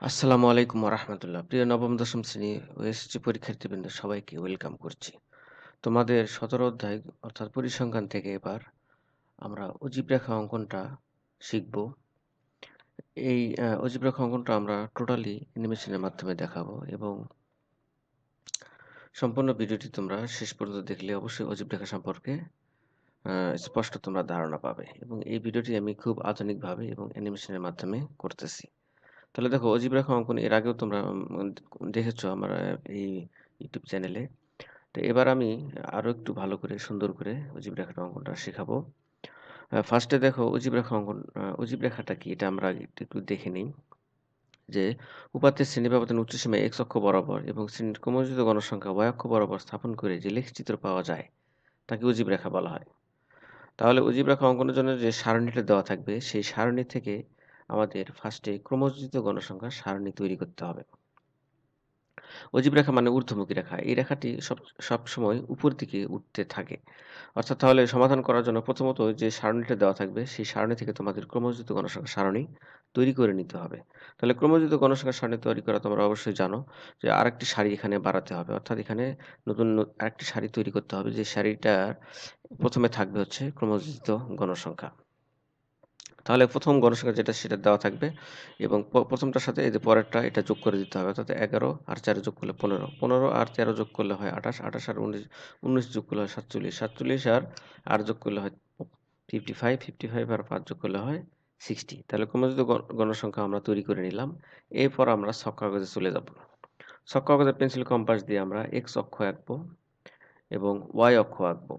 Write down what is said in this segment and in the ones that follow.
আসসালামু আলাইকুম রাহমাতুল্লাহ। প্রিয় নবম দশম শ্রেণী ও এসএসসি পরীক্ষার্থীবৃন্দ সবাইকে ওয়েলকাম করছি। তোমাদের ১৭ অধ্যায় অর্থাৎ পরিসংখ্যান থেকে এবার আমরা অজীব রেখা অঙ্কনটা শিখব। এই অজীব রেখা অঙ্কনটা আমরা টোটালি অ্যানিমেশনের মাধ্যমে দেখাবো এবং সম্পূর্ণ ভিডিওটি তোমরা শেষ পর্যন্ত দেখলে অবশ্যই অজীব রেখা সম্পর্কে স্পষ্ট তোমরা ধারণা পাবে এবং এই ভিডিওটি আমি খুব আধুনিকভাবে এবং অ্যানিমেশনের মাধ্যমে করতেছি। তাহলে দেখো অজীব রেখা অঙ্কন এর আগেও তোমরা দেখেছো আমার এই ইউটিউব চ্যানেলে। তো এবার আমি আরো একটু ভালো করে সুন্দর করে অজীব রেখার অঙ্কনটা শেখাবো। ফার্স্টে দেখো অজীব রেখা অঙ্কন, অজীব রেখাটা কি এটা আমরা আগে একটু দেখে নিই যে উপাত্তের শ্রেণী ব্যবধান উচ্চসীমা x অক্ষ বরাবর এবং শ্রেণীর ক্রমযোজিত গণসংখ্যা y অক্ষ বরাবর স্থাপন করে যে লেখচিত্র পাওয়া যায় তাকে অজীব রেখা বলা হয়। তাহলে অজীব রেখা অঙ্কনের জন্য যে সারণীটা দেওয়া থাকবে সেই সারণী থেকে আমাদের ফার্স্টে ক্রমযোজিত গণসংখ্যার সারণী তৈরি করতে হবে। অজীব রেখা মানে ঊর্ধ্বমুখী রেখা। এই রেখাটি সবসময় উপর দিকে উঠতে থাকে। অর্থাৎ তাহলে সমাধান করার জন্য প্রথমত যে সারণীটা দেওয়া থাকবে সেই সারণী থেকে তোমাদের ক্রমযোজিত গণসংখ্যার সারণী তৈরি করে নিতে হবে। তাহলে ক্রমযোজিত গণসংখ্যার সারণী তৈরি করা তোমরা অবশ্যই জানো যে আরেকটি সারি এখানে বাড়াতে হবে। অর্থাৎ এখানে নতুন আরেকটি সারি তৈরি করতে হবে যে সারিটার প্রথমে থাকবে হচ্ছে ক্রমযোজিত গণসংখ্যা। তাহলে প্রথম গণসংখ্যা যেটা সেটা দেওয়া থাকবে এবং প্রথমটার সাথে এই যে পরেরটা এটা যোগ করে দিতে হবে। অর্থাৎ ১১ আর ৪ যোগ করলে ১৫, ১৫ আর ১৩ যোগ করলে হয় ২৮, ২৮ আর ১৯, ১৯ যোগ করলে হয় ৪৭, ৪৭ আর ৮ যোগ করলে হয় ৫৫, ৫৫ আর ৫ যোগ করলে হয় ৬০। তাহলে ক্রমযোজিত গণসংখ্যা আমরা তৈরি করে নিলাম। এরপর আমরা ছক কাগজে চলে যাব। ছক কাগজে পেন্সিল কম্পাস দিয়ে আমরা এক্স অক্ষ আঁকবো এবং ওয়াই অক্ষ আঁকবো।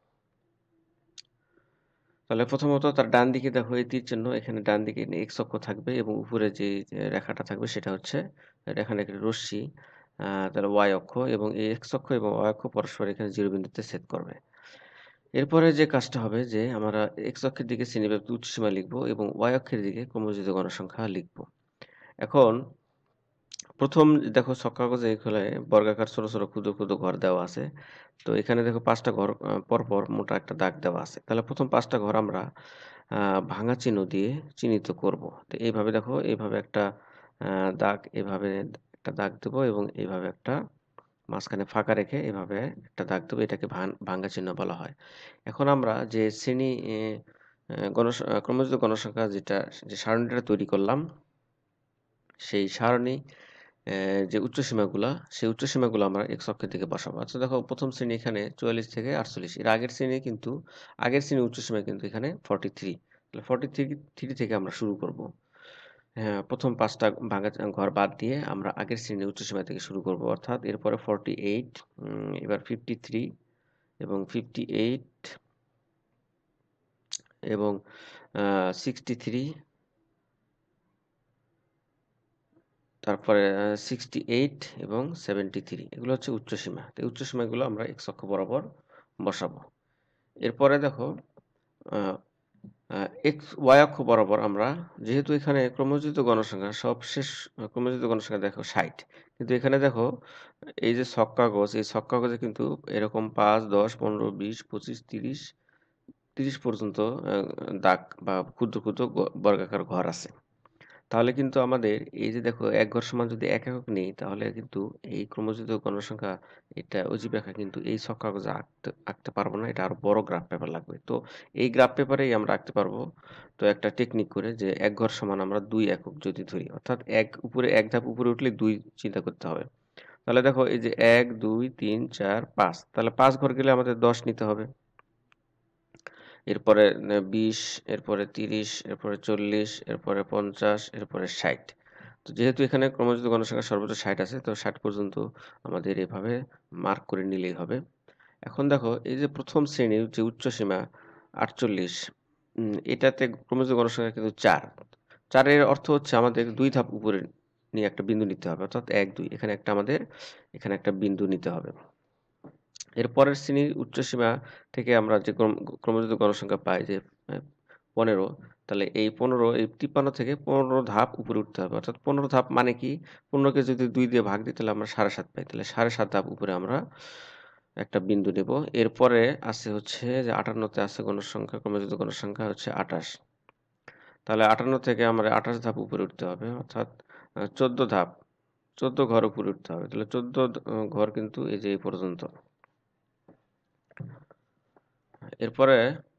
তাহলে প্রথমত তার ডান দিকে দেখো এই তীর চিহ্ন, এখানে ডান দিকে এক্স অক্ষ থাকবে এবং উপরে যে রেখাটা থাকবে সেটা হচ্ছে এখানে একটা রশ্মি, তাহলে ওয়াই অক্ষ এবং এই এক্স অক্ষ এবং ওয়াই অক্ষ পরস্পর এখানে 0 বিন্দুতে ছেদ করবে। এরপরে যে কাজটা হবে যে আমরা এক্স অক্ষের দিকে শ্রেণীব্যাপ্ত উচ্চসীমা লিখবো এবং ওয়াই অক্ষের দিকে ক্রমযোজিত গণসংখ্যা লিখবো। এখন প্রথম দেখো ছক কাগজে এখানে বর্গাকার ছোট ছোট ক্ষুদ্র ক্ষুদ্র ঘর দেওয়া আছে। তো এখানে দেখো ৫টা ঘর পরপর মোটা একটা দাগ দেওয়া আছে। তাহলে প্রথম ৫টা ঘর আমরা ভাঙা চিহ্ন দিয়ে চিহ্নিত করব। তো এইভাবে দেখো এইভাবে একটা দাগ, এভাবে একটা দাগ দেব এবং এইভাবে একটা মাঝখানে ফাঁকা রেখে এভাবে একটা দাগ দেব। এটাকে ভাঙা চিহ্ন বলা হয়। এখন আমরা যে শ্রেণী ক্রমযোজিত গণসংখ্যা যে সারণীটা তৈরি করলাম সেই সারণী যে উচ্চসীমাগুলা, সেই উচ্চসীমাগুলো আমরা এক্স অক্ষের দিকে বসাবো। আচ্ছা দেখো প্রথম শ্রেণী এখানে ৪৪ থেকে ৪৮। এর আগের শ্রেণীর উচ্চসীমা কিন্তু এখানে 43। তাহলে 43 থেকে আমরা শুরু করব। হ্যাঁ, প্রথম ৫টা ভাঙা ঘর বাদ দিয়ে আমরা আগের শ্রেণীর উচ্চসীমা থেকে শুরু করব। অর্থাৎ এরপরে 48, এবার 53 এবং 58 এবং 63, তারপরে 68 এবং 73 এগুলো হচ্ছে উচ্চসীমা। তো এই উচ্চসীমাগুলো আমরা এক্স অক্ষ বরাবর বসাবো। এরপরে দেখো আ আ এক্স ওয়াই অক্ষ বরাবর আমরা যেহেতু এখানে ক্রমযোজিত গণসংখ্যা সবশেষ ক্রমযোজিত গণসংখ্যা দেখো ৬০। কিন্তু এখানে দেখো এই যে ছক কাগজ, এই ছক কাগজে কিন্তু এরকম ৫, ১০, ১৫, ২০, ২৫, ৩০ পর্যন্ত দাগ বা ক্ষুদ্র ক্ষুদ্র বর্গাকার ঘর আছে। তাহলে কিন্তু আমাদের এই যে দেখো এক ঘর সমান যদি ১ একক নেই তাহলে কিন্তু এই ক্রমযোজিত গণসংখ্যা এটা অজীব রেখা কিন্তু এই ছক কাগজে আঁকতে পারবো না। এটা আরো বড় গ্রাফ পেপার লাগবে। তো এই গ্রাফ পেপারেই আমরা আঁকতে পারবো। তো একটা টেকনিক করে যে এক ঘর সমান আমরা ২ একক যদি ধরি, অর্থাৎ এক ধাপ উপরে উঠলে ২ চিন্তা করতে হবে। তাহলে দেখো এই যে ১, ২, ৩, ৪, ৫, তাহলে ৫ ঘর গেলে আমাদের ১০ নিতে হবে। এরপরে ২০, এরপরে ৩০, এরপরে ৪০, এরপরে ৫০, এরপরে ৬০। তো যেহেতু এখানে ক্রমযোজিত গণসংখ্যা সর্বোচ্চ ৬০ আছে, তো ৬০ পর্যন্ত আমাদের এভাবে মার্ক করে নিলেই হবে। এখন দেখো এই যে প্রথম শ্রেণীর যে উচ্চসীমা ৪৮, এটাতে ক্রমযোজিত গণসংখ্যা কিন্তু ৪। ৪ এর অর্থ হচ্ছে আমাদের ২ ধাপ উপরে নিয়ে একটা বিন্দু নিতে হবে। অর্থাৎ ১, ২ এখানে একটা বিন্দু নিতে হবে। এর পরের শ্রেণীর উচ্চসীমা থেকে আমরা যে ক্রমযোজিত গণসংখ্যা পাই যে ১৫, তাহলে এই ১৫ এই ৫৩ থেকে ১৫ ধাপ উপরে উঠতে হবে। অর্থাৎ ১৫ ধাপ মানে কি? ১৫ কে যদি ২ দিয়ে ভাগ দিই তাহলে আমরা ৭.৫ পাই। তাহলে ৭.৫ ধাপ উপরে আমরা একটা বিন্দু নেব। এরপরে আছে হচ্ছে যে ৫৮ তে আছে ক্রমযোজিত গণসংখ্যা হচ্ছে ২৮। তাহলে ৫৮ থেকে আমরা ২৮ ধাপ উপরে উঠতে হবে। অর্থাৎ 14 ধাপ, 14 ঘর উপরে উঠতে হবে। তাহলে 14 ঘর কিন্তু এই যে এই পর্যন্ত। এরপরে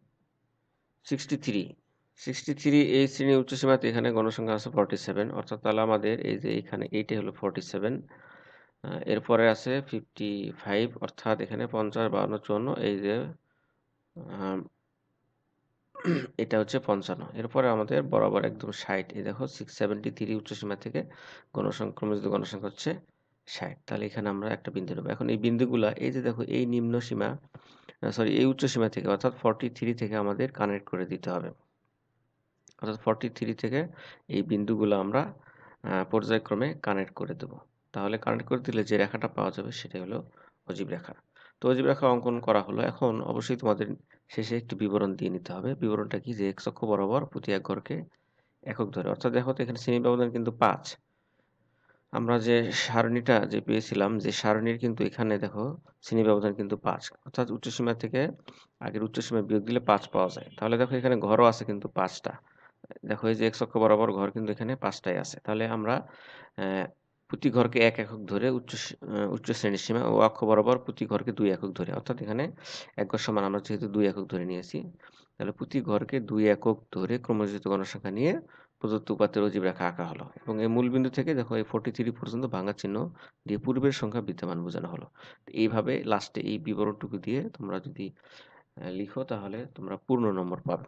63 এই শ্রেণীর উচ্চসীমাতে এখানে গণসংখ্যা আছে 47, অর্থাৎ তাহলে আমাদের এই যে এখানে এইটাই হলো 47। এরপরে আছে 55, অর্থাৎ এখানে 50, 52, 54, এই যে আম, এটা হচ্ছে 55। এরপরে আমাদের বরাবর একদম 60, এই দেখো 673 উচ্চসীমা থেকে ক্রমজিত গণসংখ্যা হচ্ছে 60। তাহলে এখানে আমরা একটা বিন্দু নেব। এখন এই বিন্দুগুলা, এই যে দেখো এই নিম্ন সীমা, সরি এই উচ্চসীমা থেকে অর্থাৎ 43 থেকে আমাদের কানেক্ট করে দিতে হবে। অর্থাৎ 43 থেকে এই বিন্দুগুলো আমরা পর্যায়ক্রমে কানেক্ট করে দেব। তাহলে কানেক্ট করে দিলে যে রেখাটা পাওয়া যাবে সেটাই হলো অজীব রেখা। তো অজীব রেখা অঙ্কন করা হলো। এখন অবশ্যই তোমাদের শেষে একটি বিবরণ দিয়ে নিতে হবে। বিবরণটা কি, যে এক্স অক্ষ বরাবর প্রতি এক ঘরকে একক ধরে, অর্থাৎ দেখো তো এখানে শ্রেণী ব্যবধান কিন্তু 5। আমরা যে সারণীটা যে পেয়েছিলাম, যে সারণীর কিন্তু এখানে দেখো শ্রেণী ব্যবধান কিন্তু 5, অর্থাৎ উচ্চসীমা থেকে আগের উচ্চসীমা বিয়োগ দিলে 5 পাওয়া যায়। তাহলে দেখো এখানে ঘরও আছে কিন্তু 5টা। দেখো এই যে এক্স অক্ষ বরাবর ঘর কিন্তু এখানে 5টাই আছে। তাহলে আমরা প্রতি ঘরকে এক একক ধরে উচ্চ শ্রেণীর সীমা, ও অক্ষ বরাবর প্রতি ঘরকে 2 একক ধরে, অর্থাৎ এখানে এক ঘর সমান আমরা যেহেতু 2 একক ধরে নিয়েছি, তাহলে প্রতি ঘরকে 2 একক ধরে ক্রমযোজিত গণসংখ্যা নিয়ে প্রদত্ত উপাত্তের অজীব রেখা আঁকা হলো। এবং এই মূলবিন্দু থেকে দেখো এই 43 পর্যন্ত ভাঙা চিহ্ন দিয়ে পূর্বের সংখ্যা বিদ্যমান বোঝানো হলো। এইভাবে লাস্টে এই বিবরণটুকু দিয়ে তোমরা যদি লিখো তাহলে তোমরা পূর্ণ নম্বর পাবে।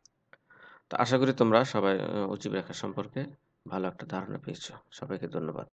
তো আশা করি তোমরা সবাই অজীব রেখা সম্পর্কে ভালো একটা ধারণা পেয়েছো। সবাইকে ধন্যবাদ।